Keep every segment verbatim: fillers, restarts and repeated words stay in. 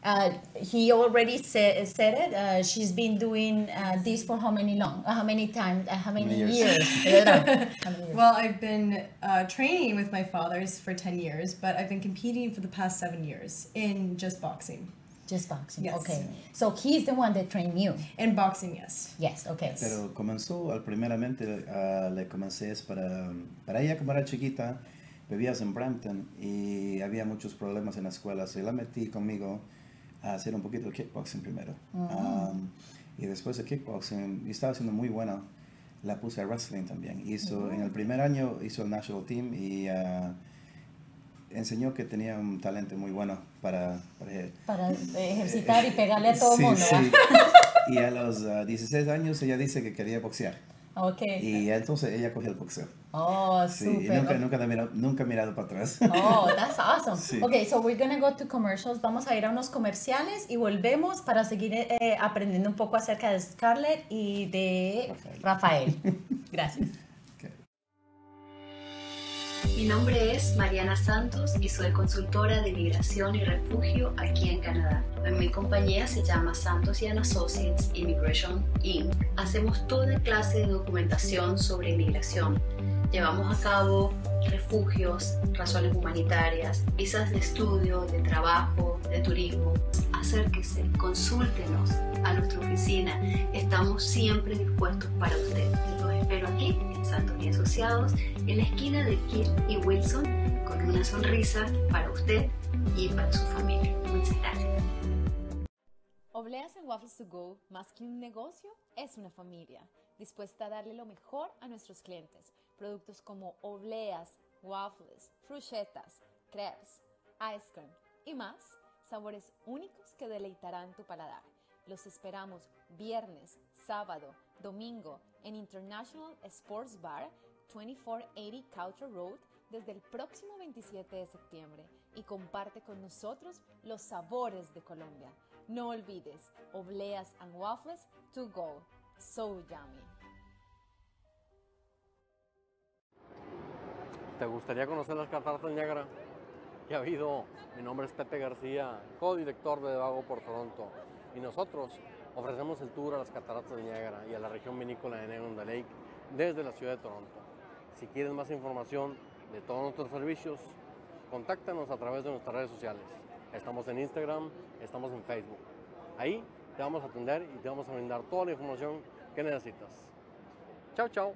Uh, he already said, said it. Uh, she's been doing uh, this for how many long? Uh, how many times? Uh, how many Years. years? How many years? Well, I've been uh, training with my fathers for ten years, but I've been competing for the past seven years in just boxing. Just boxing. Yes. Okay. So he's the one that trained you. In boxing, yes. Yes. Okay. Pero comenzó, al primeramente uh, le comencé es para, para ella como era chiquita, vivías en Brampton y había muchos problemas en la escuela, se la metí conmigo a hacer un poquito de kickboxing primero. Uh-huh. Um, y después de kickboxing, y estaba haciendo muy buena, la puse a wrestling también. Hizo, uh-huh. En el primer año hizo el national team y uh, enseñó que tenía un talento muy bueno para... Para, para ejercitar y pegarle a todo el sí, mundo. Sí. Y a los uh, dieciséis años ella dice que quería boxear. Okay. Y entonces ella cogió el boxeo. Oh, sí, super. Y nunca, okay. nunca, mirado, nunca mirado para atrás. Oh, that's awesome. Sí. Okay, so we're gonna go to commercials. Vamos a ir a unos comerciales y volvemos para seguir eh, aprendiendo un poco acerca de Scarlett y de Rafael. Rafael. Gracias. Okay. Mi nombre es Mariana Santos y soy consultora de migración y refugio aquí en Canadá. Mi compañía se llama Santos and Associates Immigration incorporated. Hacemos toda clase de documentación sobre inmigración. Llevamos a cabo refugios, razones humanitarias, visas de estudio, de trabajo, de turismo. Acérquese, consúltenos a nuestra oficina. Estamos siempre dispuestos para usted. Los espero aquí en Santos y Asociados, en la esquina de Kill y Wilson, con una sonrisa para usted y para su familia. Muchas gracias. Obleas and Waffles to Go, más que un negocio, es una familia, dispuesta a darle lo mejor a nuestros clientes. Productos como obleas, waffles, fruchetas, crepes, ice cream y más, sabores únicos que deleitarán tu paladar. Los esperamos viernes, sábado, domingo en International Sports Bar, veinticuatro ochenta Coucher Road, desde el próximo veintisiete de septiembre, y comparte con nosotros los sabores de Colombia. No olvides, obleas and waffles to go. So yummy. ¿Te gustaría conocer las cataratas del Niágara? ¿Qué ha habido? Mi nombre es Pepe García, codirector de Vago por Toronto. Y nosotros ofrecemos el tour a las cataratas del Niágara y a la región vinícola de Niagara on the Lake desde la ciudad de Toronto. Si quieres más información de todos nuestros servicios, contáctanos a través de nuestras redes sociales. Estamos en Instagram, estamos en Facebook. Ahí te vamos a atender y te vamos a brindar toda la información que necesitas. Chao, chao.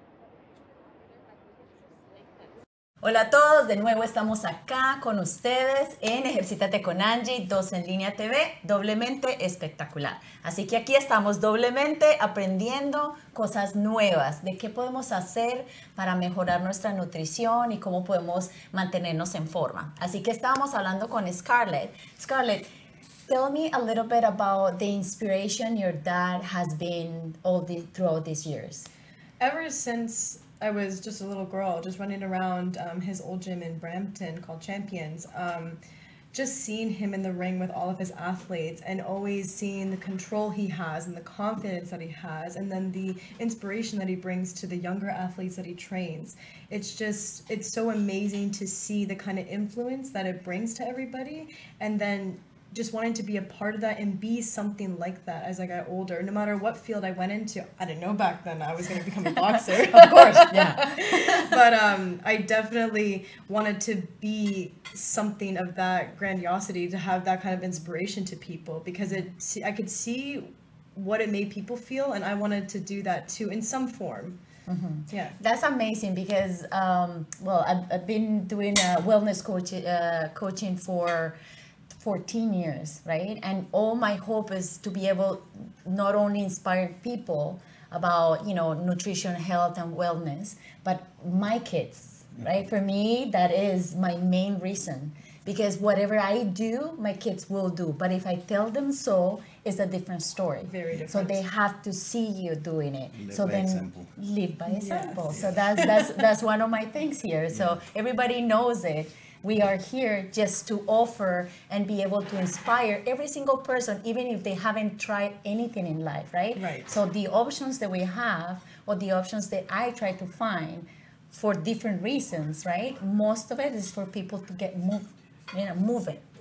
Hola a todos, de nuevo estamos acá con ustedes en Ejercítate con Angie, dos en línea T V, doblemente espectacular. Así que aquí estamos doblemente aprendiendo cosas nuevas de qué podemos hacer para mejorar nuestra nutrición y cómo podemos mantenernos en forma. Así que estábamos hablando con Scarlett. Scarlett, tell me a little bit about the inspiration your dad has been all the, throughout these years. Ever since I was just a little girl, just running around um, his old gym in Brampton called Champions, um, just seeing him in the ring with all of his athletes and always seeing the control he has and the confidence that he has, and then the inspiration that he brings to the younger athletes that he trains. It's just, it's so amazing to see the kind of influence that it brings to everybody, and then just wanting to be a part of that and be something like that as I got older. No matter what field I went into, I didn't know back then I was going to become a boxer. Of course, yeah. But um, I definitely wanted to be something of that grandiosity, to have that kind of inspiration to people, because it, I could see what it made people feel, and I wanted to do that too in some form. Mm-hmm. Yeah, that's amazing because, um, well, I've, I've been doing uh, wellness coach, uh, coaching for fourteen years, right? And all my hope is to be able not only inspire people about, you know, nutrition, health, and wellness, but my kids, right? For me, that is my main reason, because whatever I do, my kids will do. But if I tell them so, it's a different story. Very different. So they have to see you doing it. Live so by then example. Live by example. Yes. So that's that's that's one of my things here. So everybody knows it. We are here just to offer and be able to inspire every single person, even if they haven't tried anything in life, right? Right. So the options that we have, or the options that I try to find for different reasons, right? Most of it is for people to get move, you know, moving.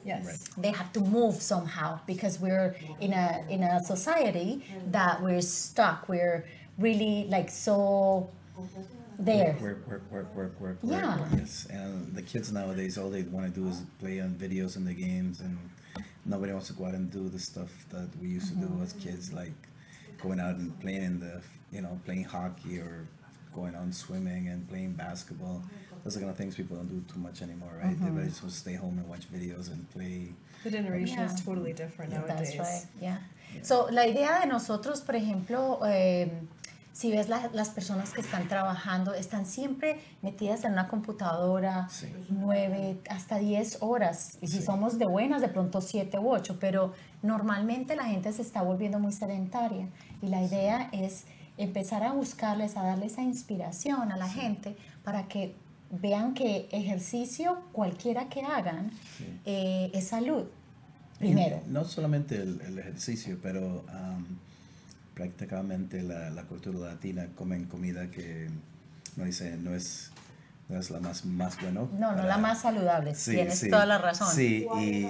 Yes. Right. They have to move somehow because we're in a in a society that we're stuck. We're really like so there. Work, work, work, work, work, work. Yeah. Work. Yes, and the kids nowadays, all they want to do is play on videos and the games, and nobody wants to go out and do the stuff that we used to do as kids, like going out and playing in the, you know, playing hockey or going on swimming and playing basketball. Those are the kind of things people don't do too much anymore, right? Everybody just wants to stay home and watch videos and play. The generation is Yeah. totally different nowadays. That's right, yeah. So, la idea de nosotros, por ejemplo, eh, si ves la- las personas que están trabajando, están siempre metidas en una computadora Sí. nueve hasta diez horas. Y si Sí. somos de buenas, de pronto siete u ocho, pero normalmente la gente se está volviendo muy sedentaria. Y la idea es empezar a buscarles, a darles esa inspiración a la gente para que vean que ejercicio, cualquiera que hagan, Sí. eh, es salud. Y Primero. no solamente el, el ejercicio, pero um, prácticamente la, la cultura latina comen comida que no dice no es no es la más más bueno. No, no para- la más saludable. Sí, Tienes sí. toda la razón. Sí, y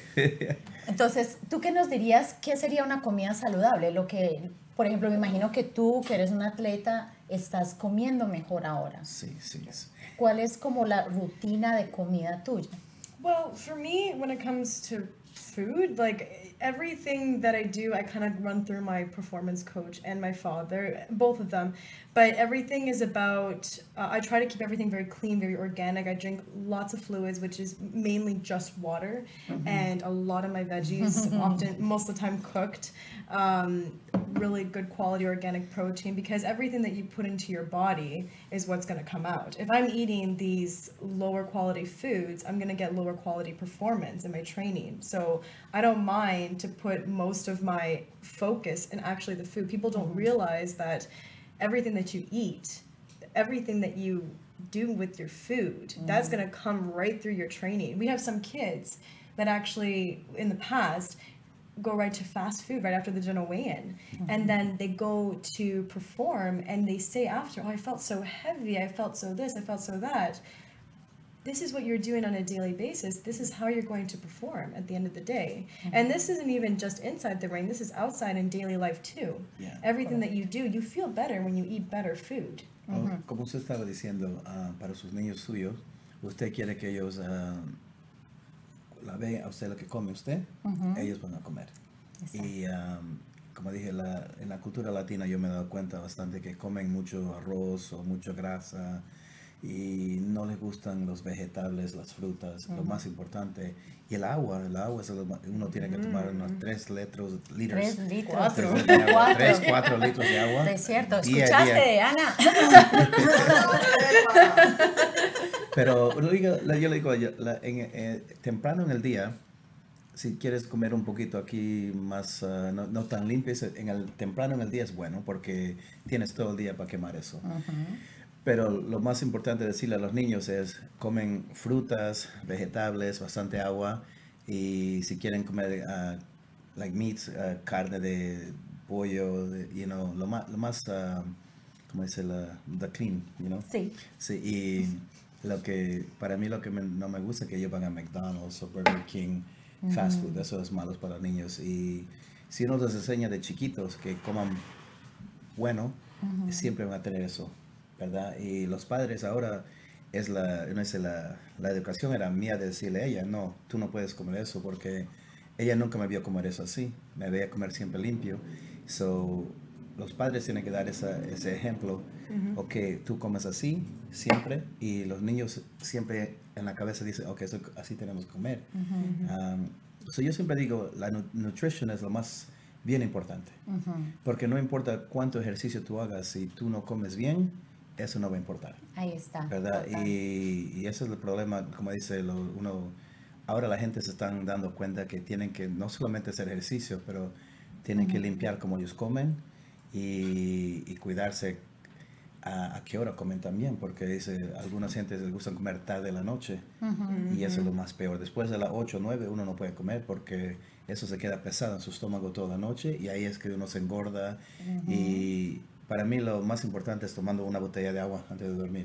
Entonces, ¿tú qué nos dirías? ¿Qué sería una comida saludable? Lo que, por ejemplo, me imagino que tú, que eres un atleta, estás comiendo mejor ahora. sí, sí. sí. ¿Cuál es como la rutina de comida tuya? Well, for me, when it comes to food, like everything that I do, I kind of run through my performance coach and my father, both of them. But everything is about, uh, I try to keep everything very clean, very organic. I drink lots of fluids, which is mainly just water, and a lot of my veggies, often, most of the time cooked. Um, really good quality organic protein, because everything that you put into your body is what's going to come out. If I'm eating these lower quality foods, I'm going to get lower quality performance in my training. So I don't mind to put most of my focus in actually the food. People don't realize that everything that you eat, everything that you do with your food, that's going to come right through your training. We have some kids that actually in the past go right to fast food right after the general weigh-in, and then they go to perform and they say after, oh, I felt so heavy, I felt so this, I felt so that. This is what you're doing on a daily basis. This is how you're going to perform at the end of the day. And this isn't even just inside the ring, this is outside in daily life too. Yeah. Everything that you do, you feel better when you eat better food. O, como usted estaba diciendo, ah, para sus niños suyos, usted quiere que ellos ah, la vean a usted lo que come usted, ellos van a comer. Y um, como dije, la, en la cultura latina yo me he dado cuenta bastante que comen mucho arroz o mucha grasa y no les gustan los vegetales, las frutas, lo más importante. Y el agua, el agua es lo ma- uno tiene que tomar unos tres litros, litros, Tres litros. Cuatro. tres de agua, Cuatro. tres, cuatro litros de agua. Es cierto. día a ¿Escuchaste, día. Ana? Pero lo digo- la- yo le digo, yo- la- en, eh, temprano en el día, si quieres comer un poquito aquí más, ah, no, no tan limpio, es- en el, temprano en el día es bueno porque tienes todo el día para quemar eso. Pero lo más importante decirle a los niños es, comen frutas, vegetales, bastante agua, y si quieren comer ah, like meats, ah, carne de pollo, de, you know, lo más, lo más ah, ¿cómo dice? La, the clean, you know? Sí. Sí, y lo que, para mí lo que me- no me gusta es que ellos van a McDonald's o Burger King, fast food, eso es malo para los niños. Y si uno les enseña de chiquitos que coman bueno, siempre van a tener eso, ¿verdad? Y los padres ahora, es la, uno dice, la, la educación era mía de decirle a ella, no, tú no puedes comer eso, porque ella nunca me vio comer eso así, me veía comer siempre limpio. So, los padres tienen que dar esa, ese ejemplo, ok, tú comes así siempre, y los niños siempre en la cabeza dicen, ok, eso, así tenemos que comer. Um, so yo siempre digo, la nu- nutrition es lo más bien importante, porque no importa cuánto ejercicio tú hagas, si tú no comes bien, eso no va a importar, Ahí está. ¿verdad? total. Y, y ese es el problema, como dice lo- uno, ahora la gente se están dando cuenta que tienen que no solamente hacer ejercicio, pero tienen que limpiar como ellos comen y, y cuidarse a, a qué hora comen también, porque dice, algunas gentes les gusta comer tarde en la noche, y eso es lo más peor. Después de las ocho o nueve uno no puede comer porque eso se queda pesado en su estómago toda la noche, y ahí es que uno se engorda. Y para mí lo más importante es tomando una botella de agua antes de dormir.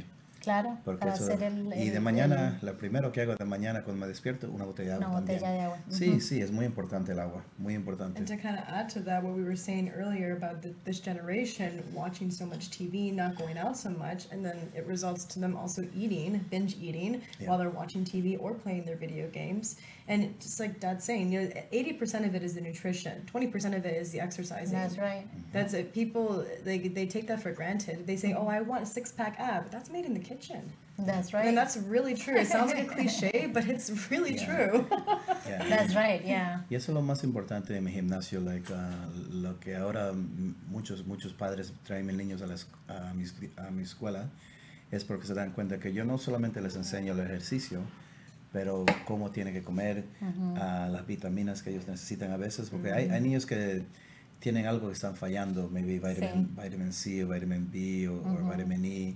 claro, Porque para eso- hacer el, y de el- mañana, lo primero que hago de mañana cuando me despierto, una botella de Una agua botella también. de agua. Sí, Ujú. sí, es muy importante el agua, muy importante. And to kind of add to that, what we were saying earlier about the, this generation watching so much T V, not going out so much, and then it results to them also eating, binge eating, Yeah. while they're watching T V or playing their video games. And just like Dad's saying, you know, eighty percent of it is the nutrition, twenty percent of it is the exercising. That's right. That's it. People, they, they take that for granted. They say, oh, I want a six-pack ab. That's made in the kitchen. That's right. And that's really true. It sounds like a cliche, but it's really Yeah. true. Yeah. That's right, yeah. Y eso es lo más importante de mi gimnasio, like, uh, lo que ahora mm, muchos muchos padres traen mis niños a, la, esc- a, mi, a mi escuela, es porque se dan cuenta que yo no solamente les enseño el ejercicio, pero cómo tienen que comer, uh, las vitaminas que ellos necesitan a veces, porque hay, hay niños que tienen algo que están fallando, maybe vitamin, vitamin C o vitamin B o, o vitamin E,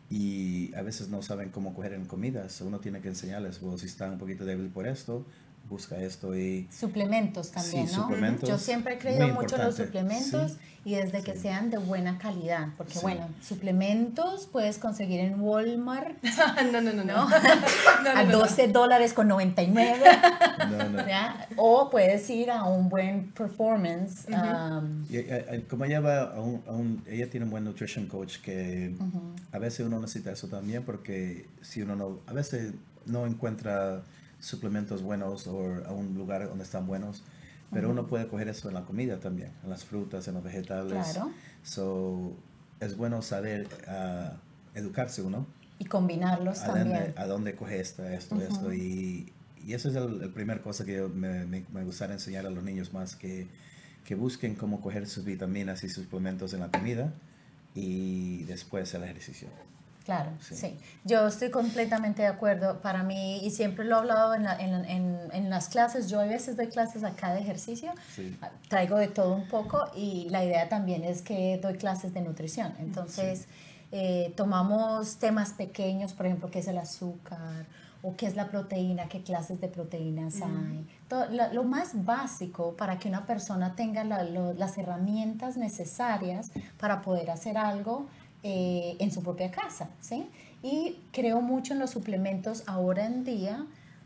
y a veces no saben cómo coger en comidas. Uno tiene que enseñarles, bueno, si están un poquito débil por esto, busca esto y... Suplementos también, Sí, ¿no? suplementos, Yo siempre he creído muy mucho en los importante. suplementos Sí. y desde que Sí. sean de buena calidad, porque Sí. bueno, suplementos puedes conseguir en Walmart no, no, no, no. ¿no? no, a no, no. doce dólares con noventa y nueve, No, no. ¿ya? O puedes ir a un buen performance. um, Y, eh, eh, como ella va a un, a un- ella tiene un buen nutrition coach que a veces uno necesita eso también porque si uno no, a veces no encuentra suplementos buenos o a un lugar donde están buenos, pero uno puede coger eso en la comida también, en las frutas, en los vegetales. Claro. So, es bueno saber ah, educarse uno. y combinarlos a dónde, también. a dónde coge esto, esto, esto. Y, y eso es el, el primer cosa que yo me, me, me gustaría enseñar a los niños más, que, que busquen cómo coger sus vitaminas y suplementos en la comida y después el ejercicio. Claro, sí. Sí. Yo estoy completamente de acuerdo. Para mí, y siempre lo he hablado en, la- en, en, en las clases, yo a veces doy clases acá de ejercicio, Sí. traigo de todo un poco y la idea también es que doy clases de nutrición. Entonces, eh, tomamos temas pequeños, por ejemplo, qué es el azúcar o qué es la proteína, qué clases de proteínas hay. Todo, la- lo más básico para que una persona tenga la- lo- las herramientas necesarias para poder hacer algo eh, en su propia casa, ¿sí? Y creo mucho en los suplementos ahora en día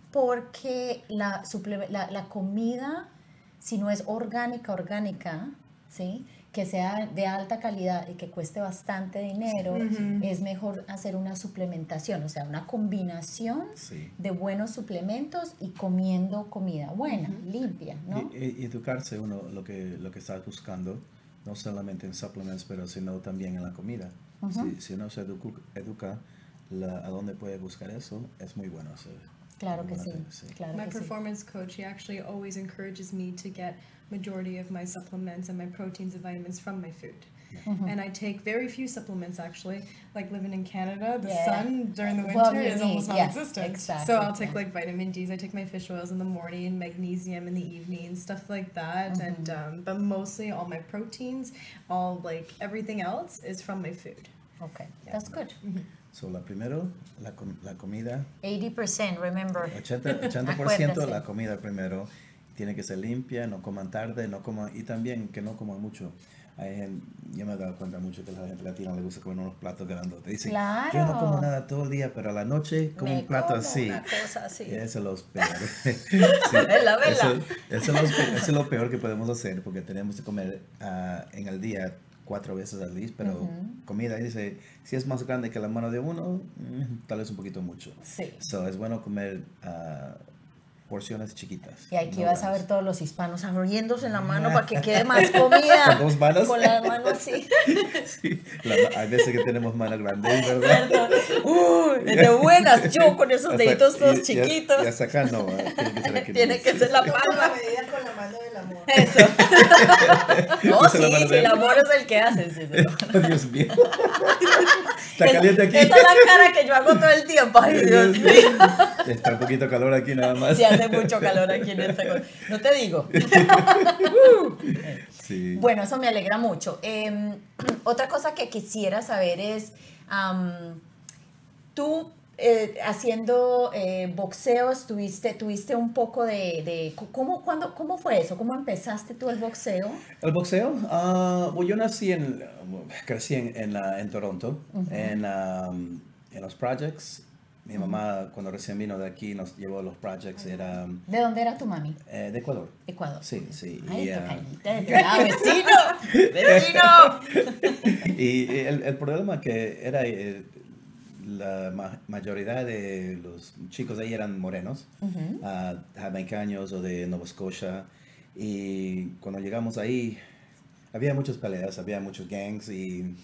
porque la, suple- la, la comida, si no es orgánica, orgánica, ¿sí? Que sea de alta calidad y que cueste bastante dinero, es mejor hacer una suplementación, o sea, una combinación Sí. de buenos suplementos y comiendo comida buena, limpia, ¿no? Y, y- y educarse uno lo que, lo que estás buscando, no solamente en supplements, pero sino también en la comida. si, si uno se edu- educa la- a dónde puede buscar eso, es muy bueno hacer. Claro que Muy sí, bueno hacer, sí. claro My que sí. performance coach, he actually always encourages me to get majority of my supplements and my proteins and vitamins from my food. And I take very few supplements actually. Like living in Canada, the Yeah. sun during the winter Well, you is almost need- yeah, non-existent. exactly, So I'll take yeah. like vitamin D's. I take my fish oils in the morning, magnesium in the evening, stuff like that. And um, but mostly all my proteins, all like everything else is from my food. Okay, that's good. So, la primero, la, com- la comida, eighty percent, remember. ochenta, ochenta por ciento Acuérdese. la comida primero. Tiene que ser limpia, no coman tarde, no coman, y también que no coman mucho. Hay gen- yo me he dado cuenta mucho que a la gente latina le gusta comer unos platos grandotes. Dicen, Claro. yo no como nada todo el día, pero a la noche como Me un plato como así. una cosa así. Y eso es lo peor. Sí, Vela, vela. Eso, eso es lo, pe- eso es lo peor que podemos hacer, porque tenemos que comer ah, en el día cuatro veces al día, pero comida, y dice, si es más grande que la mano de uno, mm, tal vez un poquito mucho. Sí. So, es bueno comer ah, porciones chiquitas. Y aquí no vas a grandes. ver todos los hispanos abriéndose la mano para que quede más comida. ¿Con dos manos? Con las manos así. Sí, la- hay veces que tenemos manos grandes, ¿verdad? ¿Cierto? Uy, de buenas, yo con esos Hasta- deditos todos y- y- chiquitos. Y hasta acá no, ah, tiene que ser aquí. Tiene que ser la palma. medida con la mano del amor. Eso. No, Esa es la sí, mano sí, de- el amor es el que hace. Sí, sí. Oh, Dios mío. Está Es- caliente aquí. Esa es la cara que yo hago todo el tiempo. Ay, Dios mío. Está un poquito calor aquí nada más. Sí, hace mucho calor aquí en este. No te digo. Sí. Bueno, eso me alegra mucho. Eh, otra cosa que quisiera saber es, am, tú eh, haciendo eh, boxeo, tuviste, tuviste un poco de, de ¿cómo, cuándo, ¿cómo fue eso? ¿Cómo empezaste tú el boxeo? El boxeo, ah, bueno, yo nací en, crecí en, en, la- en Toronto, en, um, en los projects, mi mamá cuando recién vino de aquí nos llevó a los projects, era ¿De dónde era tu mami? eh, de Ecuador. Ecuador. Sí, sí. Ay, y, qué ah, cañita de pelado, vecino, vecino. y el, el problema que era eh, la ma- mayoría de los chicos ahí eran morenos, Ujú. ah, jamaicanos o de Nova Scotia. Y cuando llegamos ahí, había muchas peleas, había muchos gangs y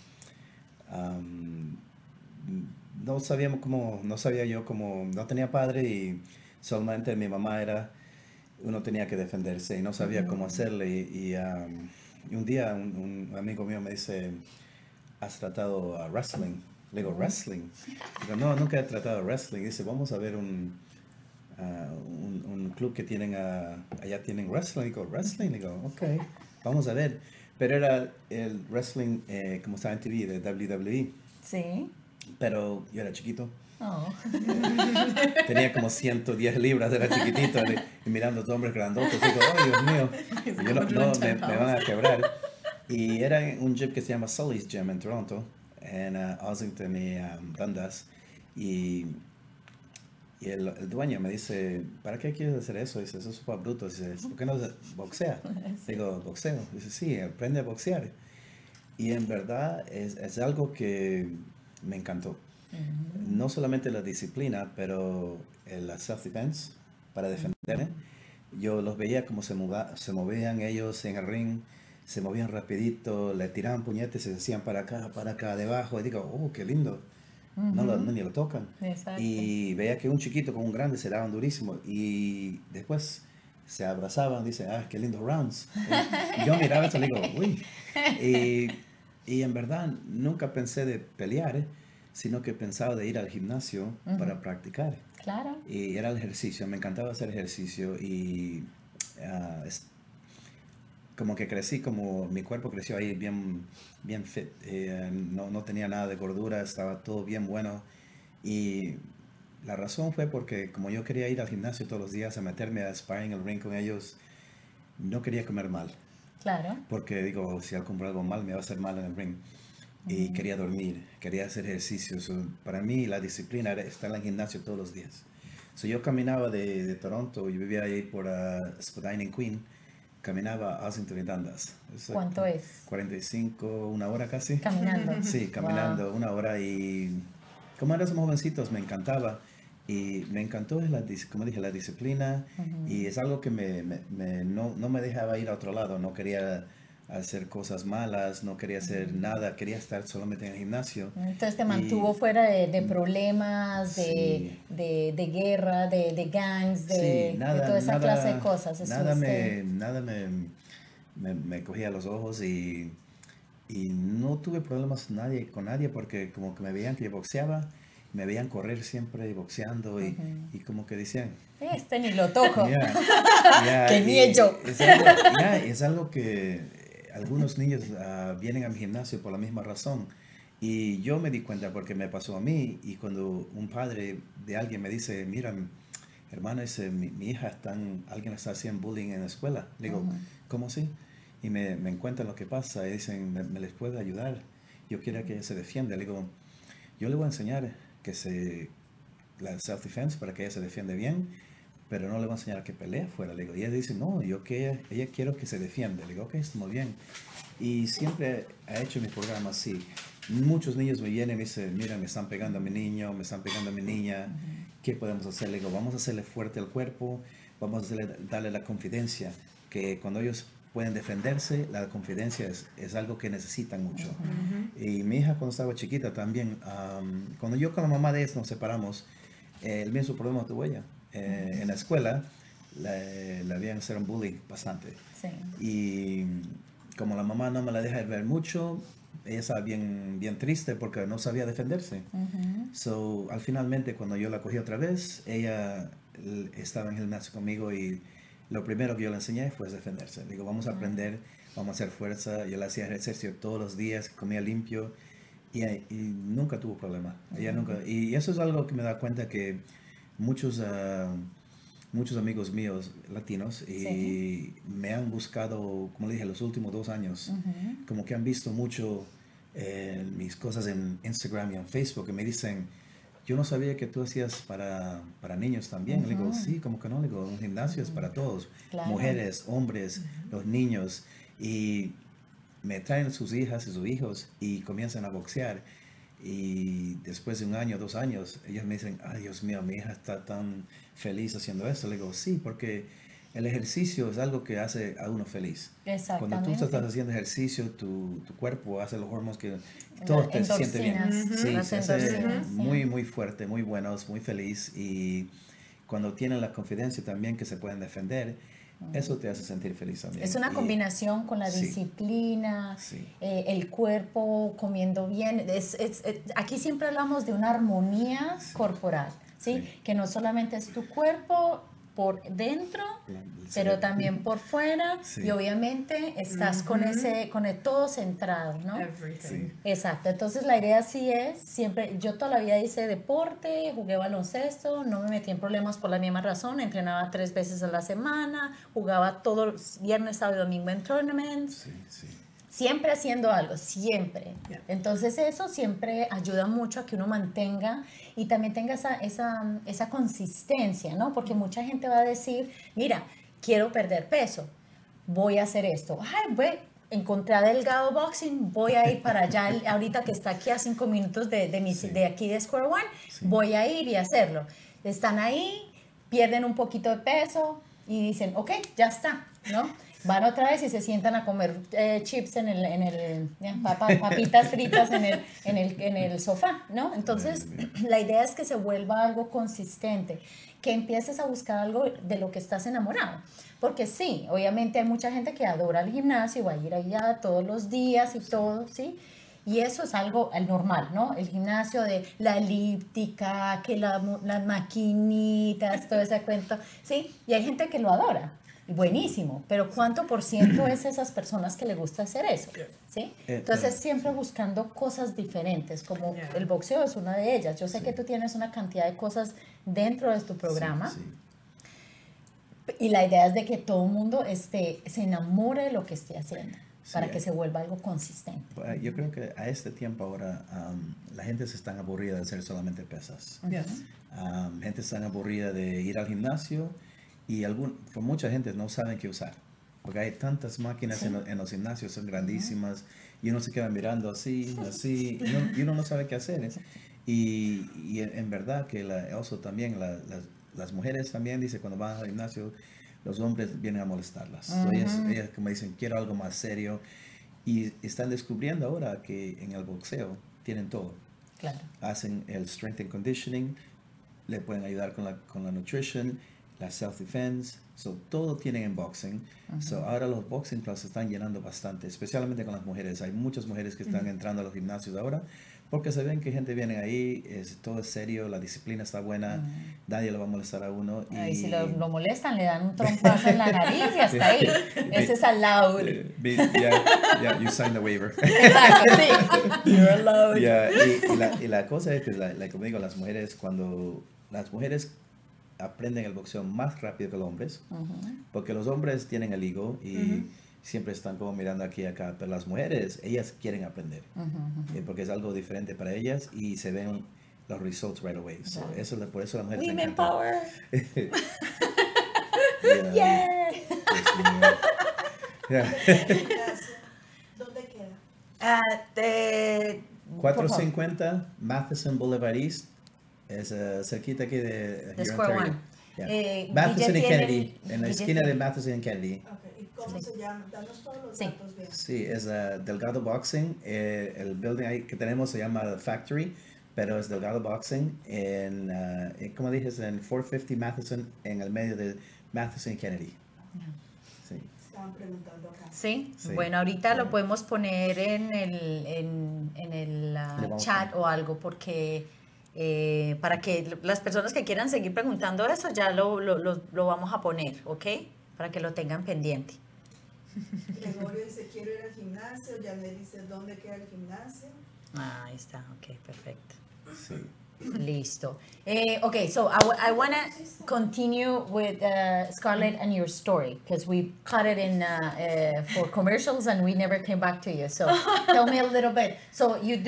am, no sabíamos cómo, no sabía yo cómo, no tenía padre y solamente mi mamá era, uno tenía que defenderse y no sabía cómo hacerle. Y, y, am, y un día un, un amigo mío me dice, ¿has tratado a wrestling? Le digo, ¿wrestling? Digo, no, nunca he tratado wrestling. Dice, vamos a ver un, ah, un, un club que tienen, ah, allá tienen wrestling. Digo, ¿wrestling? Digo, ok, vamos a ver. Pero era el wrestling, eh, como estaba en T V, de W W E. Sí. Pero yo era chiquito. Oh. Tenía como ciento diez libras, era chiquitito. Y, y mirando a los hombres grandotes, digo, oh, Dios mío, y yo no, no, me, me van a quebrar. Y era en un gym que se llama Sully's Gym en Toronto, en uh, Ossington y um, Dundas. Y, y el, el dueño me dice, ¿para qué quieres hacer eso? Dice, eso es súper bruto. Dice, ¿por qué no boxea? Digo, boxeo. Dice, sí, aprende a boxear. Y en verdad es, es algo que me encantó. Uh-huh. No solamente la disciplina, pero el self-defense para defenderme. Yo los veía como se, muda, se movían ellos en el ring, se movían rapidito, le tiraban puñetes, se hacían para acá, para acá, debajo. Y digo, oh, qué lindo. Uh-huh. No, lo, no ni lo tocan. Exacto. Y veía que un chiquito con un grande se daban durísimo. Y después se abrazaban, dice, ah, qué lindos rounds. Y yo miraba eso y digo, uy. Y, y en verdad nunca pensé de pelear, ¿eh? Sino que pensaba de ir al gimnasio uh-huh. para practicar. Claro. Y era el ejercicio, me encantaba hacer ejercicio y uh, es, como que crecí, como mi cuerpo creció ahí bien, bien fit, eh, no, no tenía nada de gordura, estaba todo bien bueno. Y la razón fue porque como yo quería ir al gimnasio todos los días a meterme a sparring el ring con ellos, no quería comer mal. Claro. Porque digo, si al comprar algo mal me va a hacer mal en el ring. Y quería dormir, quería hacer ejercicio. So, para mí la disciplina era estar en el gimnasio todos los días. So, yo caminaba de, de Toronto y vivía ahí por uh, Spadina en Queen. Caminaba a Ossington y Dundas. So, ¿cuánto es? cuarenta y cinco, una hora casi. Caminando. Sí, caminando wow. una hora. Y como éramos jovencitos me encantaba. Y me encantó, la, como dije, la disciplina. Uh-huh. Y es algo que me, me, me, no, no me dejaba ir a otro lado. No quería hacer cosas malas, no quería hacer nada, quería estar solamente en el gimnasio. Entonces te mantuvo y, fuera de, de problemas, de, sí. de, de guerra, de, de gangs, de, sí, nada, de toda esa nada, clase de cosas. Eso nada es me, que... nada me, me, me cogía los ojos y, y no tuve problemas nadie, con nadie porque como que me veían que yo boxeaba, me veían correr siempre boxeando y, uh-huh. y como que decían... Este ni lo toco. Yeah, yeah, que ni ello. Es algo, yeah, es algo que... Algunos niños uh, vienen a mi gimnasio por la misma razón y yo me di cuenta porque me pasó a mí y cuando un padre de alguien me dice, mira, hermano, ese, mi, mi hija están, alguien está haciendo bullying en la escuela. Le digo, uh-huh. ¿cómo así? Y me, me cuentan lo que pasa y dicen, ¿me, me les puede ayudar? Yo quiero que ella se defienda. Le digo, yo le voy a enseñar que se, la self-defense para que ella se defienda bien, pero no le voy a enseñar a que pelea afuera. Le digo, y ella dice, no, yo que ella, ella quiero que se defienda. Le digo, ok, está muy bien. Y siempre ha hecho mis programas así. Muchos niños me vienen y me dicen, mira, me están pegando a mi niño, me están pegando a mi niña, ¿qué podemos hacer? Le digo, vamos a hacerle fuerte al cuerpo, vamos a hacerle, darle la confidencia, que cuando ellos pueden defenderse, la confidencia es, es algo que necesitan mucho. Uh-huh. Y mi hija cuando estaba chiquita también, um, cuando yo con la mamá de ella nos separamos, eh, el mismo problema tuvo ella. Eh, en la escuela le, le habían hecho un bullying bastante. Sí. Y como la mamá no me la deja ver mucho, ella estaba bien, bien triste porque no sabía defenderse. Uh-huh. So, al finalmente, cuando yo la cogí otra vez, ella estaba en el gimnasio conmigo y lo primero que yo le enseñé fue defenderse. Digo, vamos a aprender, vamos a hacer fuerza. Yo le hacía ejercicio todos los días, comía limpio y, y nunca tuvo problema. Uh-huh. Ella nunca, y eso es algo que me da cuenta que muchos, uh, muchos amigos míos latinos y sí. me han buscado, como le dije, los últimos dos años, uh-huh. como que han visto mucho eh, mis cosas en Instagram y en Facebook y me dicen, yo no sabía que tú hacías para, para niños también. Uh-huh. Le digo, sí, como que no, le digo, un gimnasio es para todos, claro. mujeres, hombres, uh-huh. los niños, y me traen sus hijas y sus hijos y comienzan a boxear, y después de un año, dos años, ellos me dicen, ay Dios mío, mi hija está tan feliz haciendo esto. Le digo, sí, porque el ejercicio es algo que hace a uno feliz. Exactamente. Cuando tú estás haciendo ejercicio, tu, tu cuerpo hace los hormonas que todo te siente bien. Uh-huh. Sí, Las se hace endorfinas, muy, sí. muy fuerte, muy buenos, muy feliz. Y cuando tienen la confianza también que se pueden defender, uh-huh. eso te hace sentir feliz también. Es una y, combinación con la sí. disciplina, sí. eh, el cuerpo comiendo bien. Es, es, es, aquí siempre hablamos de una armonía sí. corporal, ¿sí? Sí. Que no solamente es tu cuerpo por dentro, sí. pero también por fuera, sí. y obviamente estás uh-huh. con ese, con el todo centrado, ¿no? Everything. Sí. Exacto, entonces la idea sí es, siempre, yo toda la vida hice deporte, jugué baloncesto, no me metí en problemas por la misma razón, entrenaba tres veces a la semana, jugaba todos los viernes, sábado y domingo en tournaments. Sí, sí. Siempre haciendo algo, siempre. Yeah. Entonces eso siempre ayuda mucho a que uno mantenga y también tenga esa, esa, esa consistencia, ¿no? Porque mucha gente va a decir, mira, quiero perder peso, voy a hacer esto. Ay, voy, encontré a Delgado Boxing, voy a ir para allá, ahorita que está aquí a cinco minutos de, de, mi, sí. de aquí de Square One, sí. voy a ir y hacerlo. Están ahí, pierden un poquito de peso y dicen, ok, ya está, ¿no? Van otra vez y se sientan a comer eh, chips en el, en el ya, papa, papitas fritas en el, en, el, en el sofá, ¿no? Entonces, la idea es que se vuelva algo consistente, que empieces a buscar algo de lo que estás enamorado. Porque sí, obviamente hay mucha gente que adora el gimnasio, va a ir allá todos los días y todo, ¿sí? Y eso es algo normal, ¿no? El gimnasio de la elíptica, que la, las maquinitas, todo ese cuento, ¿sí? Y hay gente que lo adora. Buenísimo, pero ¿cuánto por ciento es esas personas que le gusta hacer eso? ¿Sí? Entonces siempre buscando cosas diferentes, como yeah. el boxeo es una de ellas. Yo sé sí. que tú tienes una cantidad de cosas dentro de tu programa sí, sí. y la idea es de que todo el mundo esté, se enamore de lo que esté haciendo sí, para que se vuelva algo consistente. Yo creo que a este tiempo ahora um, la gente se está aburrida de hacer solamente pesas. Yes. Um, gente está aburrida de ir al gimnasio. Y algún, por mucha gente no saben qué usar, porque hay tantas máquinas sí. en, lo, en los gimnasios, son grandísimas, uh-huh. y uno se queda mirando así, así, y uno, y uno no sabe qué hacer. ¿eh? Y, y en verdad que la, eso también, la, las, las mujeres también, dice, cuando van al gimnasio, los hombres vienen a molestarlas. Uh-huh. Ellas, ellas como dicen, quiero algo más serio, y están descubriendo ahora que en el boxeo tienen todo. Claro. Hacen el strength and conditioning, le pueden ayudar con la, con la nutrition, la self-defense, so, todo tienen en boxing. Uh-huh. So, ahora los boxing clubs se están llenando bastante, especialmente con las mujeres. Hay muchas mujeres que están uh-huh. entrando a los gimnasios ahora porque se ven que gente viene ahí, es, todo es serio, la disciplina está buena, uh-huh. nadie le va a molestar a uno. Y Ay, si lo, lo molestan, le dan un trompazo en la nariz y hasta ahí. Ese es allowed. Yeah, yeah, you signed the waiver. Exacto, sí. You're allowed. Yeah, y, y, la, y la cosa es que, la, la, como digo, las mujeres, cuando las mujeres aprenden el boxeo más rápido que los hombres, uh-huh. porque los hombres tienen el ego y uh-huh. siempre están como mirando aquí y acá, pero las mujeres, ellas quieren aprender, uh-huh, uh-huh. porque es algo diferente para ellas y se ven los results right away. So, uh-huh. eso, por eso las mujeres Women se encantan. Power. yeah. Yeah. yeah. ¿Dónde queda? Uh, de, cuatrocientos cincuenta Matheson Boulevard East. Es uh, cerquita aquí de The Square One. Yeah. Eh, Matheson y Guille Kennedy, tiene, en la Guille esquina tiene. de Matheson y Kennedy. Okay. ¿Y cómo Sí. se llama? Danos todos los Sí. datos bien. Sí, es uh, Delgado Boxing. Eh, el building ahí que tenemos se llama The Factory, pero es Delgado Boxing. En, uh, como dije, es en cuatrocientos cincuenta Matheson, en el medio de Matheson y Kennedy. Sí. Estaban preguntando acá. ¿Sí? Sí. Bueno, ahorita Bueno. lo podemos poner en el, en, en el uh, Le vamos chat a- o algo porque eh, para que las personas que quieran seguir preguntando eso ya lo, lo, lo, lo vamos a poner, ¿ok? Para que lo tengan pendiente. Gregorio dice, quiero ir al gimnasio. Janet dice, ¿dónde queda el gimnasio? Ah, ahí está, ok, perfecto. Sí. Listo. Eh, okay, so I, w- I want to continue with uh, Scarlett and your story because we cut it in uh, uh, for commercials and we never came back to you. So tell me a little bit. So you do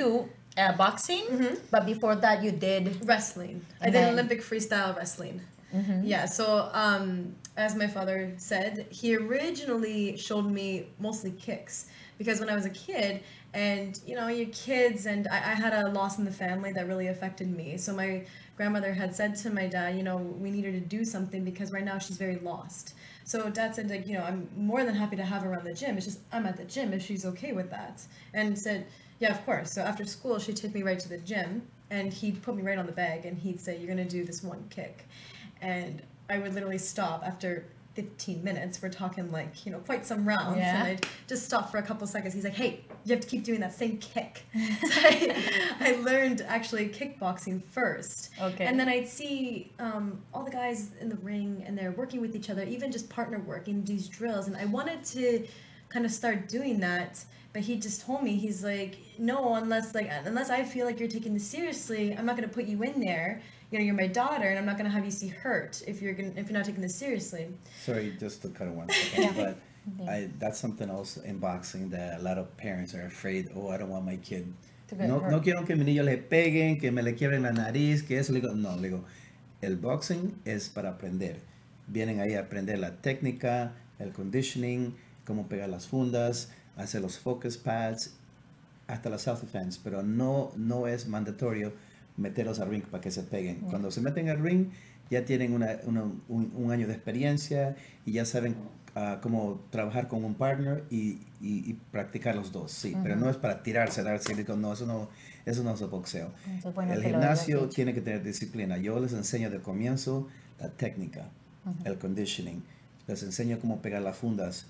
uh, boxing, but before that you did Wrestling. I And did then- Olympic freestyle wrestling. Yeah, so um, as my father said, he originally showed me mostly kicks because when I was a kid, and you know, you're kids, and I, I had a loss in the family that really affected me. So my grandmother had said to my dad, you know, we need her to do something because right now she's very lost. So dad said, like, you know, I'm more than happy to have her around the gym. It's just I'm at the gym if she's okay with that. And said, yeah, of course. So after school, she'd take me right to the gym, and he'd put me right on the bag, and he'd say, you're gonna do this one kick. And I would literally stop after fifteen minutes. We're talking like, you know, quite some rounds. Yeah. And I'd just stop for a couple seconds. He's like, hey, you have to keep doing that same kick. So I, I learned actually kickboxing first. Okay. And then I'd see um, all the guys in the ring and they're working with each other, even just partner work in these drills. And I wanted to kind of start doing that. But he just told me, he's like, no, unless like unless I feel like you're taking this seriously, I'm not gonna put you in there. You know, you're my daughter, and I'm not gonna have you see hurt if you're gonna if you're not taking this seriously. Sorry, just to cut it one second, but I, that's something else in boxing that a lot of parents are afraid. Oh, I don't want my kid. To get No, hurt. no quiero que mi niño le peguen, que me le quiebren la nariz, que eso. Le digo, no, le digo, el boxing es para aprender. Vienen ahí a aprender la técnica, el conditioning, cómo pegar las fundas, hacer los focus pads, hasta la self-defense, pero no, no es mandatorio meterlos al ring para que se peguen. Cuando se meten al ring, ya tienen una, una- un, un año de experiencia y ya saben ah, cómo trabajar con un partner y, y- y practicar los dos, sí, pero no es para tirarse, darse, digo, no, eso no, eso no es el boxeo. Eso es bueno El que lo hayas gimnasio dicho. tiene que tener disciplina. Yo les enseño de comienzo la técnica, el conditioning, les enseño cómo pegar las fundas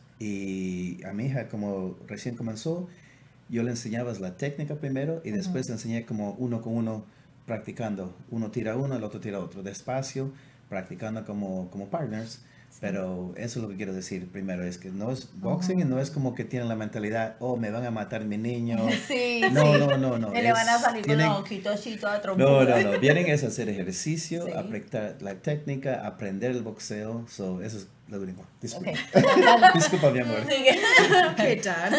y a mi hija como recién comenzó, yo le enseñaba la técnica primero y después le enseñé como uno con uno practicando. Uno tira uno, el otro tira otro. Despacio, practicando como, como partners. Pero eso es lo que quiero decir primero, es que no es boxing y no es como que tienen la mentalidad, oh, me van a matar mi niño. Sí, No, sí. no, no, no. Y le van a es- salir tienen- con los ojitos así, toda no, trompuda. no, no. Vienen es a hacer ejercicio, Sí. aprender la técnica, aprender el boxeo. So, eso es lo único. Disculpa. Ok. Disculpa, mi amor. Sigue. Okay, Dad.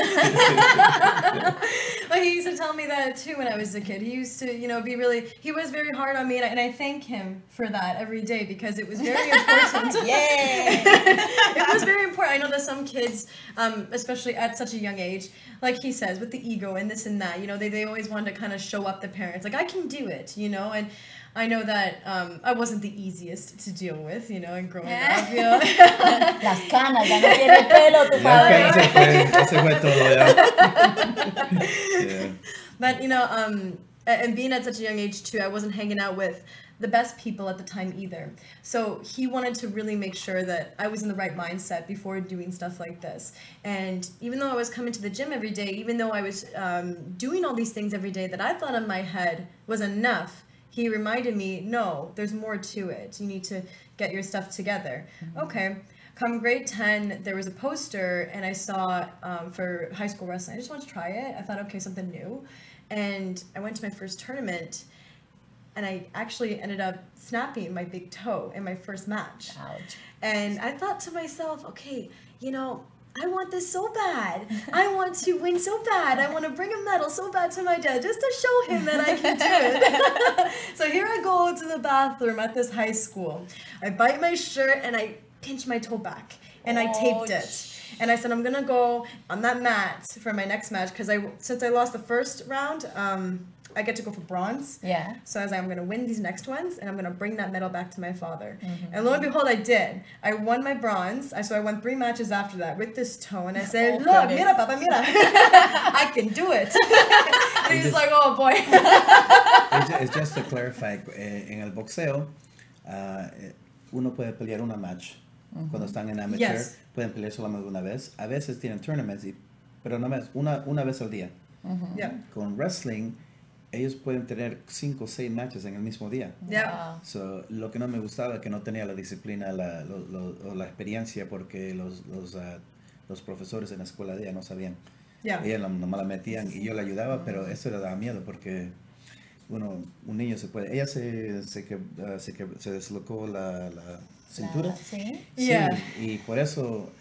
But he used to tell me that too when I was a kid. He used to, you know, be really, he was very hard on me, and I, and I thank him for that every day because it was very important. Yay! It was very important. I know that some kids, um, especially at such a young age, like he says, with the ego and this and that, you know, they, they always want to kind of show up the parents. Like, I can do it, you know, and I know that um, I wasn't the easiest to deal with, you know, and growing up, you know. Las canas, ya no tiene pelo tu Ya, padre. ok, se fue, ya se fue todo ya. Yeah. But you know, um, a- and being at such a young age too, I wasn't hanging out with the best people at the time either. So he wanted to really make sure that I was in the right mindset before doing stuff like this. And even though I was coming to the gym every day, even though I was um, doing all these things every day that I thought in my head was enough, he reminded me, no, there's more to it. You need to get your stuff together. Okay. Come grade ten, there was a poster, and I saw um, for high school wrestling. I just wanted to try it. I thought, okay, something new. And I went to my first tournament, and I actually ended up snapping my big toe in my first match. Ouch. And I thought to myself, okay, you know, I want this so bad. I want to win so bad. I want to bring a medal so bad to my dad just to show him that I can do it. So here I go to the bathroom at this high school. I bite my shirt and I pinch my toe back and I taped it. And I said, I'm gonna go on that mat for my next match because I since I lost the first round, um, I get to go for bronze. Yeah. So I was like, I'm gonna win these next ones, and I'm gonna bring that medal back to my father. And lo and behold, I did. I won my bronze. I so I won three matches after that with this toe, and I said, Oh, "Look, goodness. mira, papa, mira, I can do it." And he's like, "Oh boy." It's ju- it's just to clarify, eh, en el boxeo, ah, eh, uno puede pelear una match. Cuando están en amateur, Yes. pueden pelear solamente una vez. A veces tienen tournaments, y, pero no más, una, una vez al día. Yeah. Con wrestling, ellos pueden tener cinco o seis matches en el mismo día. Yeah. Wow. So, lo que no me gustaba es que no tenía la disciplina la, lo- lo- o la experiencia porque los, los, ah, los profesores en la escuela de ella no sabían. Yeah. Ella la- nomás la metían y yo la ayudaba, pero eso le daba miedo porque uno, un niño se puede... Ella se, se, que, ah, se, que- se deslocó la, la cintura. La- sí. Sí, Yeah. y por eso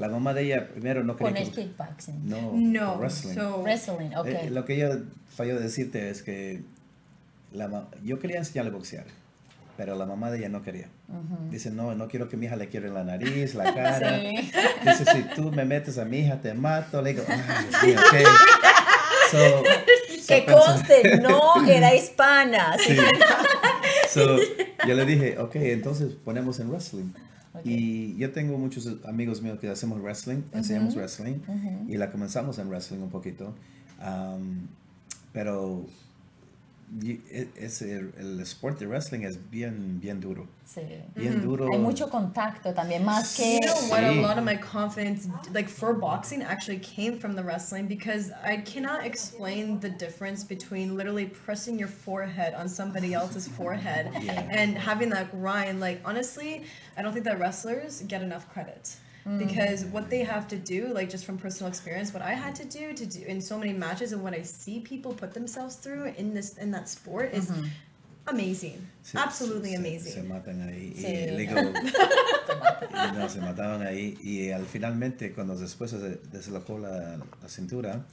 La mamá de ella primero no quería Con el que... kickboxing. No, No, con wrestling. so Wrestling, ok. Eh, lo que yo falló decirte es que la ma- yo quería enseñarle a boxear, pero la mamá de ella no quería. Dice, no, no quiero que mi hija le quiera la nariz, la cara. Sí. Dice, si tú me metes a mi hija, te mato. Le digo, ay, Dios mío, ok. So, Que so pensé- conste, no era hispana. Sí. So, yo le dije, ok, entonces ponemos en wrestling. Ok. Y yo tengo muchos amigos míos que hacemos wrestling, enseñamos wrestling, y la comenzamos en wrestling un poquito. Um, pero y- e- es el, el sport de wrestling es bien, bien duro. Sí. Bien duro. Hay mucho contacto también, más que... You know what? A Sí. lot of my confidence, like for boxing, actually came from the wrestling because I cannot explain the difference between literally pressing your forehead on somebody else's forehead Yeah. and having that grind. Like honestly, I don't think that wrestlers get enough credit. Because what they have to do, like just from personal experience, what I had to do to do in so many matches and what I see people put themselves through in this in that sport is amazing, Se- absolutely se- amazing. Se matan ahí. Sí. Y le digo, y no, se mataban ahí. Y al finalmente, cuando después se deslocó la, la cintura,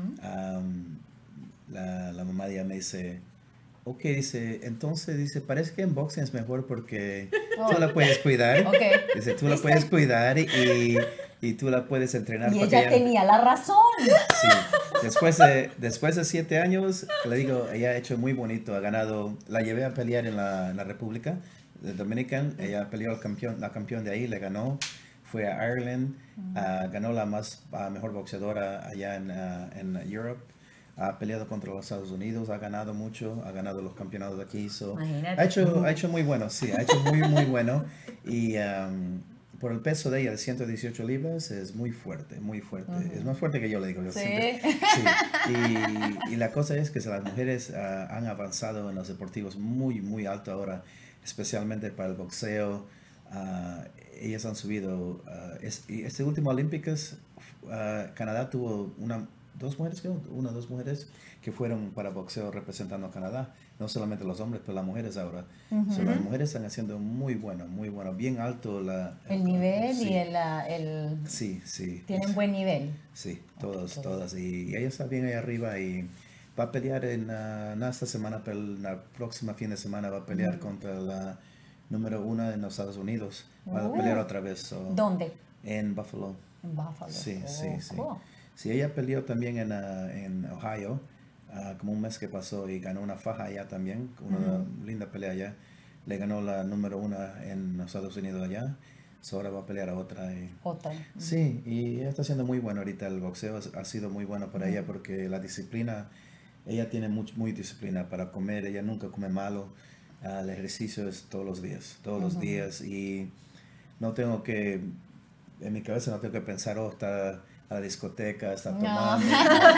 um, la, la mamá de ella me dice, ok, dice, entonces, dice, parece que en boxing es mejor porque tú la puedes cuidar. Ok. Dice, tú la puedes cuidar y, y tú la puedes entrenar. Y para ella que tenía la razón. Sí. Después de, después de siete años, le digo, ella ha hecho muy bonito, ha ganado, la llevé a pelear en la, en la República de Dominican, ella peleó al campeón, la campeón de ahí, le ganó, fue a Ireland, ah, ganó la más ah, mejor boxeadora allá en, ah, en Europe, ha peleado contra los Estados Unidos, ha ganado mucho, ha ganado los campeonatos de aquí, so, Imagínate. ha hecho, ha hecho muy bueno, sí, ha hecho muy, muy bueno, y um, por el peso de ella, de ciento dieciocho libras, es muy fuerte, muy fuerte. Es más fuerte que yo, le digo. Yo Sí. siempre- sí. Y, y la cosa es que las mujeres ah, han avanzado en los deportivos muy, muy alto ahora, especialmente para el boxeo. Ah, ellas han subido, ah, es- y este último Olímpicos, ah, Canadá tuvo una, dos mujeres, creo, una o dos mujeres que fueron para boxeo representando a Canadá. No solamente los hombres, pero las mujeres ahora. So, las mujeres están haciendo muy bueno, muy bueno, bien alto la, El nivel sí, y el, ah, el... Sí, sí. Tienen buen nivel. Sí, todos, todo. todas. Y ella está bien ahí arriba y va a pelear en, ah, no esta semana, pero la próxima fin de semana va a pelear contra la número uno en los Estados Unidos. Va a Oh. pelear otra vez. so, ¿Dónde? En Buffalo. En Buffalo. Sí, Oh, sí, sí. cool. Sí, ella peleó también en, ah, en Ohio, ah, como un mes que pasó y ganó una faja allá también, una linda pelea allá. Le ganó la número uno en los Estados Unidos allá. So, ahora va a pelear a otra. Y, Otra. sí, y ella está haciendo muy bueno ahorita. El boxeo ha sido muy bueno para ella porque la disciplina, ella tiene mucho, muy disciplina para comer. Ella nunca come malo. Ah, el ejercicio es todos los días, todos los días. Y no tengo que, en mi cabeza no tengo que pensar, oh, está a la discoteca, está No. tomando.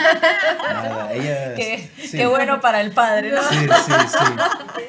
Nada, ella... Qué, sí. qué bueno para el padre, ¿no? Sí, sí, sí.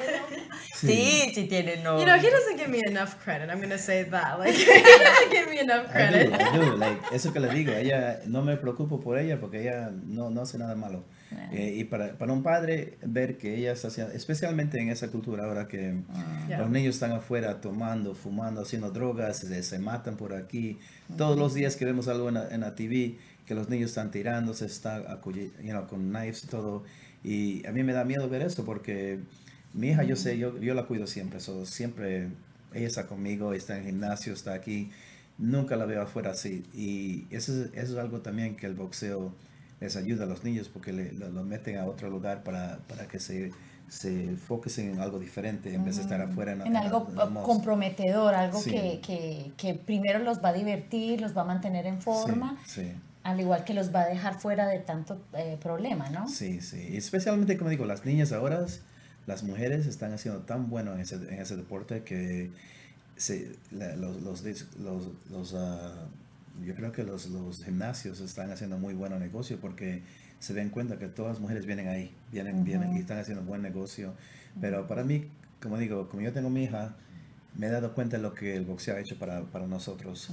Sí, sí tiene no. You know, he doesn't give me enough credit. I'm gonna say that. Like, he doesn't give me enough I credit. do, I do. Like, eso que le digo, ella no me preocupo por ella porque ella no, no hace nada malo. Eh, y para, para un padre ver que ella está haciendo, especialmente en esa cultura ahora que Yeah. los niños están afuera tomando, fumando, haciendo drogas, se, se matan por aquí. Todos los días que vemos algo en la, en la T V, que los niños están tirándose, están acull- you know, con knives y todo. Y a mí me da miedo ver eso porque mi hija, yo sé, yo, yo la cuido siempre. So, siempre ella está conmigo, está en el gimnasio, está aquí. Nunca la veo afuera así. Y eso, es- eso es algo también que el boxeo les ayuda a los niños porque le, lo, lo meten a otro lugar para, para que se, se enfoquen en algo diferente en vez de estar afuera. En, En algo en la- en la- comprometedor, algo Sí. que, que, que primero los va a divertir, los va a mantener en forma, Sí, sí. al igual que los va a dejar fuera de tanto eh, problema, ¿no? Sí, sí. Y especialmente, como digo, las niñas ahora, las mujeres están haciendo tan bueno en ese, en ese deporte que se, la- los, los, dis- los, los, ah, yo creo que los, los gimnasios están haciendo muy buen negocio porque se den cuenta que todas las mujeres vienen ahí, vienen, vienen y están haciendo buen negocio. Pero para mí, como digo, como yo tengo mi hija, me he dado cuenta de lo que el boxeo ha hecho para, para nosotros.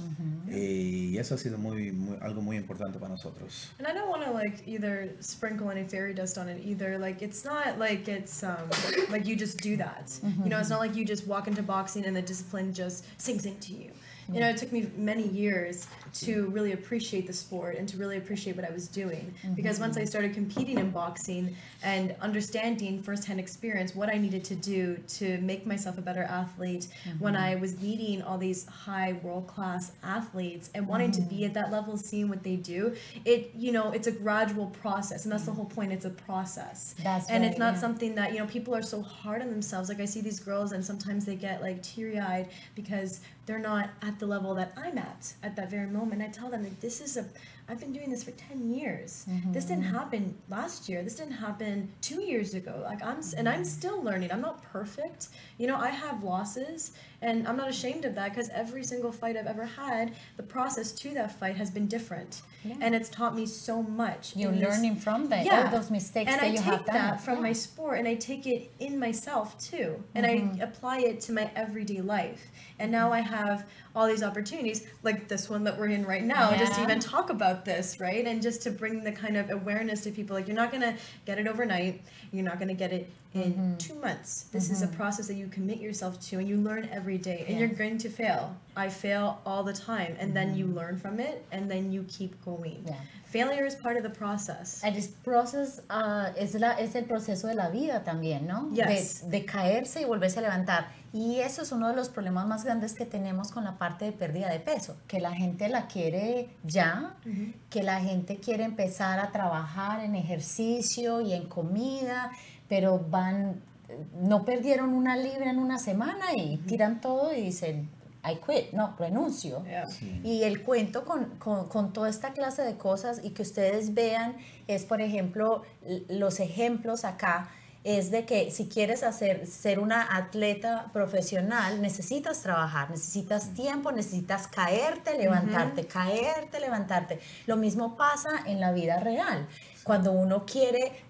Y eso ha sido muy, muy, algo muy importante para nosotros. And I don't want to like either sprinkle any fairy dust on it either. Like it's not like it's um like you just do that. You know, it's not like you just walk into boxing and the discipline just sinks into you. You know, it took me many years to really appreciate the sport and to really appreciate what I was doing. Because once I started competing in boxing and understanding firsthand experience what I needed to do to make myself a better athlete, when I was meeting all these high world-class athletes and wanting to be at that level, seeing what they do, it, you know, it's a gradual process, and that's the whole point. It's a process. That's and right, it's not yeah. something that, you know, people are so hard on themselves. Like I see these girls and sometimes they get like teary-eyed because they're not at the level that I'm at at that very moment. I tell them, like, this is a, I've been doing this for ten years. Mm-hmm. This didn't happen last year. This didn't happen two years ago. Like I'm, and I'm still learning. I'm not perfect. You know, I have losses, and I'm not ashamed of that because every single fight I've ever had, the process to that fight has been different. Yeah. And it's taught me so much. You're in this- learning from them, Yeah. all those mistakes and that I you take have done. that from Yeah. my sport and I take it in myself too, and I apply it to my everyday life. And now I have all these opportunities like this one that we're in right now, just to Yeah. even talk about this, right? And just to bring the kind of awareness to people. Like, you're not gonna get it overnight. You're not gonna get it in two months. This is a process that you commit yourself to, and you learn every day. And Yeah. you're going to fail. I fail all the time, and then you learn from it, and then you keep going. Yeah. Failure is part of the process. El process, ah, es, la, es el proceso de la vida también, ¿no? Yes. De, de caerse y volverse a levantar. Y eso es uno de los problemas más grandes que tenemos con la parte de pérdida de peso, que la gente la quiere ya, que la gente quiere empezar a trabajar en ejercicio y en comida, pero van, no perdieron una libra en una semana y tiran todo y dicen, I quit, no, renuncio. Yeah. Y el cuento con, con, con toda esta clase de cosas y que ustedes vean es, por ejemplo, l- los ejemplos acá, es de que si quieres hacer, ser una atleta profesional, necesitas trabajar, necesitas tiempo, necesitas caerte, levantarte, caerte, levantarte. Lo mismo pasa en la vida real. Cuando uno quiere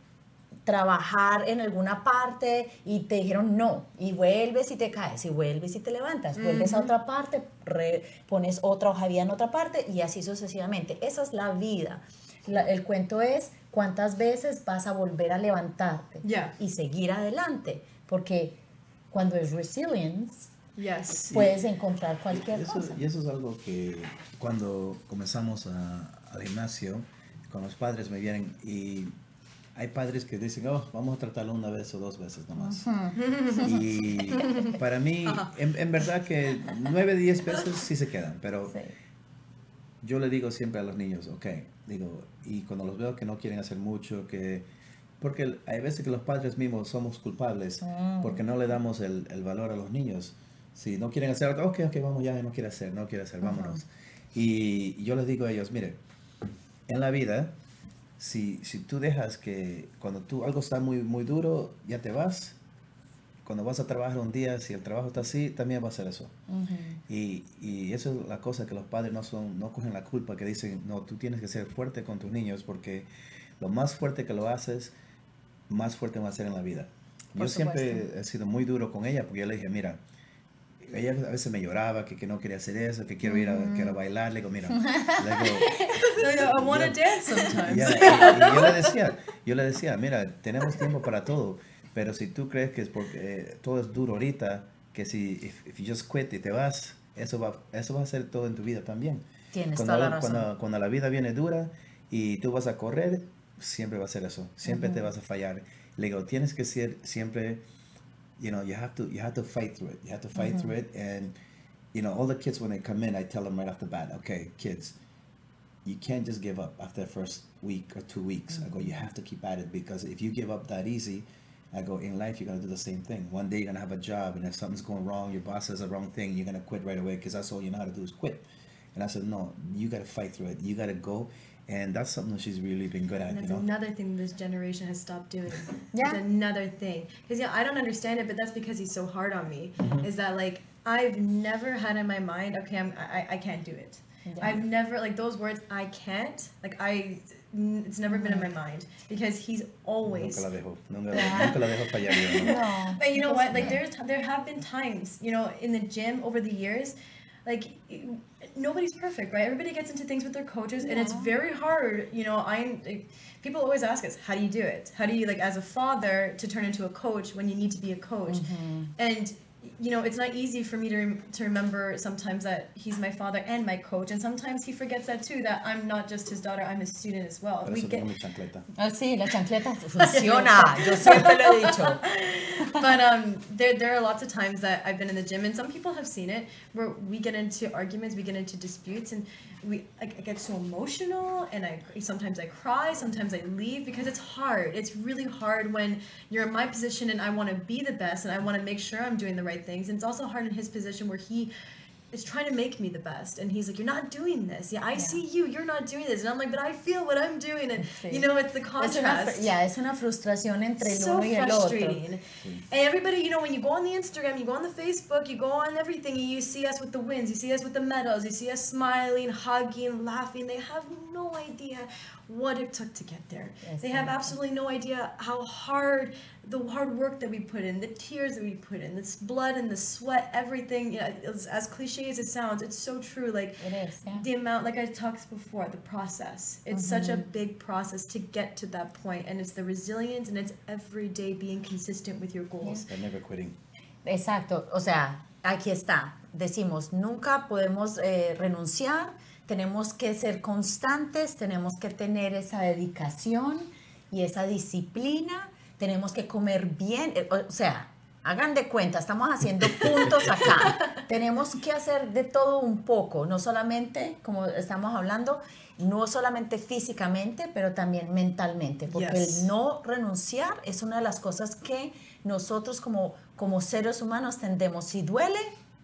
trabajar en alguna parte y te dijeron no, y vuelves y te caes, y vuelves y te levantas, vuelves a otra parte, re- pones otra hoja de vida en otra parte y así sucesivamente. Esa es la vida. La- el cuento es cuántas veces vas a volver a levantarte Yeah. y seguir adelante, porque cuando es resilience, Yes. puedes encontrar cualquier Eso- cosa. y eso es algo que cuando comenzamos a- al gimnasio, con los padres me vienen y hay padres que dicen, oh, vamos a tratarlo una vez o dos veces nomás. Y para mí, en, en verdad que nueve, diez veces sí se quedan, pero Sí. yo le digo siempre a los niños, ok, digo, y cuando los veo que no quieren hacer mucho, que porque hay veces que los padres mismos somos culpables porque no le damos el, el valor a los niños. Si no quieren hacer algo, ok, ok, vamos ya, no quiere hacer, no quiere hacer, vámonos. Y yo les digo a ellos, mire, en la vida, si, si tú dejas que cuando tú algo está muy, muy duro, ya te vas. Cuando vas a trabajar un día, si el trabajo está así, también va a ser eso. Y, y eso es la cosa que los padres no son, no cogen la culpa, que dicen, no, tú tienes que ser fuerte con tus niños porque lo más fuerte que lo haces, más fuerte va a ser en la vida. Por Yo siempre supuesto. he sido muy duro con ella porque yo le dije, mira, ella a veces me lloraba que, que no quería hacer eso, que quiero ir a, quiero bailar. Le digo, mira, le digo, No, no, I want to Yeah. dance sometimes. ya, y, y yo le decía, yo le decía, mira, tenemos tiempo para todo, pero si tú crees que es porque eh, todo es duro ahorita, que si if, if you just quit y te vas, eso va, eso va a ser todo en tu vida también. Tienes Cuando, toda la la- razón. cuando, cuando la vida viene dura y tú vas a correr, siempre va a ser eso, siempre te vas a fallar. Le digo, tienes que ser siempre, you know, you have to, you have to fight through it, you have to fight through it, and, you know, all the kids when they come in, I tell them right off the bat, okay, kids, you can't just give up after the first week or two weeks. I go, you have to keep at it, because if you give up that easy, I go, in life, you're going to do the same thing. One day you're going to have a job, and if something's going wrong, your boss says the wrong thing, you're going to quit right away, because that's all you know how to do is quit. And I said, no, you got to fight through it. You got to go. And that's something that she's really been good at, And you that's know? another thing this generation has stopped doing. Yeah. It's another thing. Because, yeah, I don't understand it, but that's because he's so hard on me. Mm-hmm. Is that, like, I've never had in my mind, okay, I'm, I, I can't do it. Yeah. I've never, like, those words, I can't, like, I, n- it's never been in my mind. Because he's always... Nunca la dejo, nunca, nunca la dejo fallar yo, ¿no? No. But you know what? Like Yeah. there's there have been times, you know, in the gym over the years, like you- nobody's perfect, right? Everybody gets into things with their coaches, and it's Yeah. very hard. You know, I like, people always ask us, how do you do it? How do you like as a father to turn into a coach when you need to be a coach? And you know, it's not easy for me to rem- to remember sometimes that he's my father and my coach, and sometimes he forgets that too, that I'm not just his daughter, I'm his student as well. Por We eso get, tengo mi chancleta. Ah, sí, la chancleta funciona. Yo siempre lo he dicho. but um, there there are lots of times that I've been in the gym, and some people have seen it, where we get into arguments, we get into disputes, and we I, I get so emotional, and I sometimes I cry, sometimes I leave, because it's hard. It's really hard when you're in my position and I want to be the best and I want to make sure I'm doing the right things. And it's also hard in his position where he is trying to make me the best, and he's like, you're not doing this. Yeah, I Yeah. see you, you're not doing this. And I'm like, but I feel what I'm doing. And Sí. you know, it's the Es una, contrast. fr- yeah, es una frustración entre el So uno y el otro. frustrating. And everybody, you know, when you go on the Instagram, you go on the Facebook, you go on everything, and you see us with the wins, you see us with the medals, you see us smiling, hugging, laughing. They have no idea what it took to get there. They have Exactly. absolutely no idea how hard, the hard work that we put in, the tears that we put in, this blood and the sweat, everything. You know, it's, as cliche as it sounds, it's so true. Like It is, yeah. the amount, like I talked before, the process. It's such a big process to get to that point, and it's the resilience, and it's every day being consistent with your goals. But never quitting. Exacto, o sea, aquí está. Decimos, nunca podemos eh, renunciar, tenemos que ser constantes, tenemos que tener esa dedicación y esa disciplina, tenemos que comer bien, eh, o sea, hagan de cuenta, estamos haciendo puntos acá. Tenemos que hacer de todo un poco, no solamente, como estamos hablando, no solamente físicamente, pero también mentalmente, porque Yes. el no renunciar es una de las cosas que nosotros como, como seres humanos tendemos. Si duele,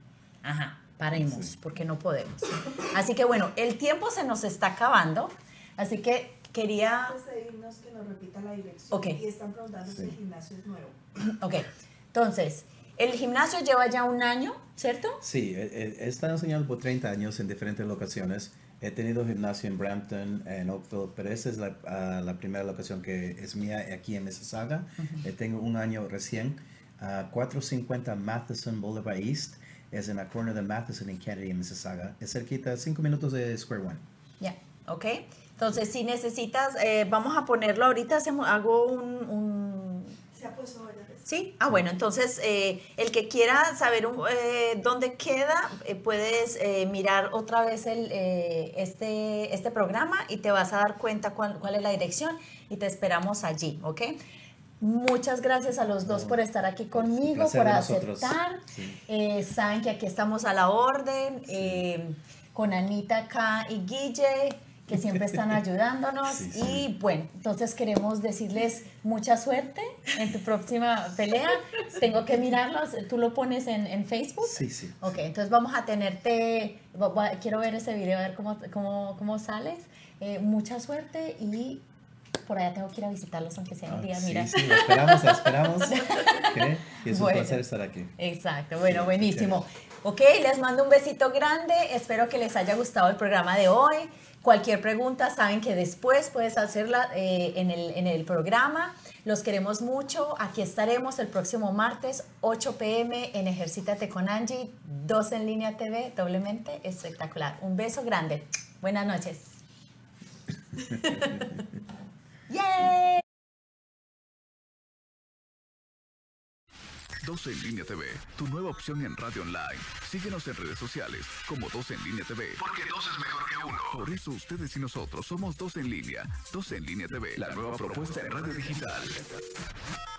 ajá, paremos, Sí. porque no podemos. Así que bueno, el tiempo se nos está acabando, así que quería... Antes de irnos, que nos repita la dirección. Ok. Y están preguntando si Sí. el gimnasio es nuevo. Ok, entonces, el gimnasio lleva ya un año, ¿cierto? Sí, he, he- he estado enseñando por treinta años en diferentes locaciones. He tenido gimnasio en Brampton, en Oakville, pero esa es la, ah, la primera locación que es mía aquí en Mississauga. Eh, tengo un año recién. a cuatrocientos cincuenta Matheson Boulevard East. Es en la corner de Matheson y Kennedy en Mississauga. Es cerquita, cinco minutos de Square One. Ya, ok. Entonces, si necesitas, eh, vamos a ponerlo ahorita, hacemos, hago un... un- Se ha puesto varias veces. ¿Sí? Ah, bueno, entonces eh, el que quiera saber un- eh, dónde queda, eh, puedes eh, mirar otra vez el, eh, este, este programa y te vas a dar cuenta cuál, cuál es la dirección y te esperamos allí, ¿ok? Muchas gracias a los dos No, por estar aquí conmigo, placer por de nosotros. aceptar. Sí. Eh, saben que aquí estamos a la orden, eh, con Anita acá y Guille, que siempre están ayudándonos. Sí, sí. Y bueno, entonces queremos decirles mucha suerte en tu próxima pelea. Tengo que mirarlos, tú lo pones en, en Facebook. Sí, sí. Ok, entonces vamos a tenerte, va- va- quiero ver ese video, a ver cómo, cómo, cómo sales. Eh, mucha suerte y por allá tengo que ir a visitarlos aunque sea un Ah, día, sí, mira. sí, lo esperamos, lo esperamos. Ok, y es Bueno. un placer estar aquí. Exacto, bueno, Sí, buenísimo. Ok, les mando un besito grande, espero que les haya gustado el programa de hoy. Cualquier pregunta, saben que después puedes hacerla eh, en, el, en el programa. Los queremos mucho, aquí estaremos el próximo martes, ocho p m en Ejercítate con Angie, dos en línea T V, doblemente espectacular. Un beso grande, buenas noches. ¡Yay! doce en línea T V, tu nueva opción en radio online. Síguenos en redes sociales como doce en línea T V. Porque dos es mejor que uno. Por eso ustedes y nosotros somos doce en línea. doce en línea T V, la nueva propuesta en radio digital.